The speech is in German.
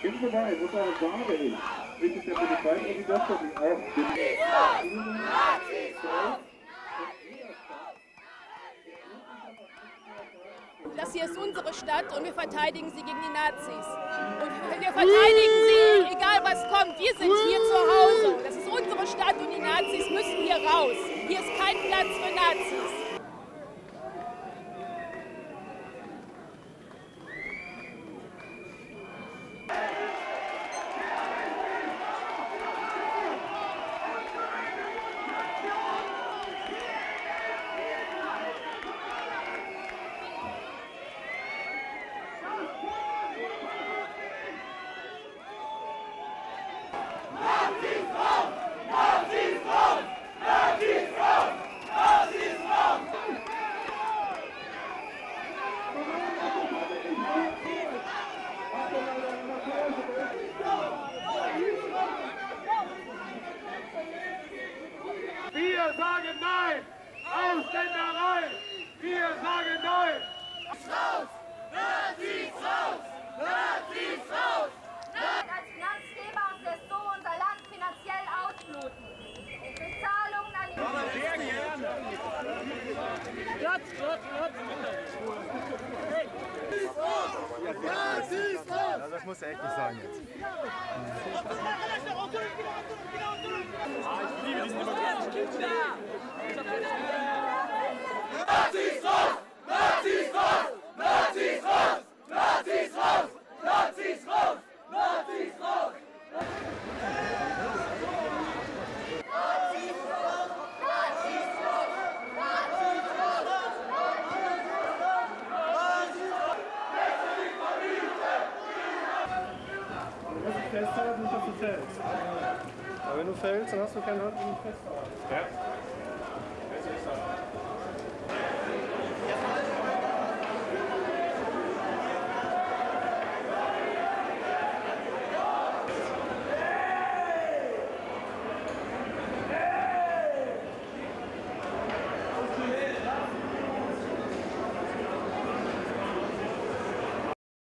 vorbei, wo da Sahne ist. Richtig der Polizei und die das doch nicht auf. Das hier ist unsere Stadt und wir verteidigen sie gegen die Nazis. Und wir verteidigen sie, egal was kommt. Wir sind hier zu Hause. Das ist unsere Stadt und die Nazis müssen hier raus. Hier ist kein Platz für Nazis. Wir sagen Nein! Ausländerei! Wir sagen Nein! Raus! Nazis raus! Nazis raus! Als Finanzgeber und lässt so unser Land finanziell ausbluten. Bezahlungen an die... Sehr gerne! Nazis raus! Ja, das muss er echt nicht sagen jetzt. Ich liebe diesen Demokratischen. Nazis raus! Nazis raus! Nazis raus! Nazis raus! Nazis raus! Nazis raus! Festhalten, nicht, dass du fällst. Aber wenn du fällst, dann hast du keinen Hand, um festzuhalten. Ja.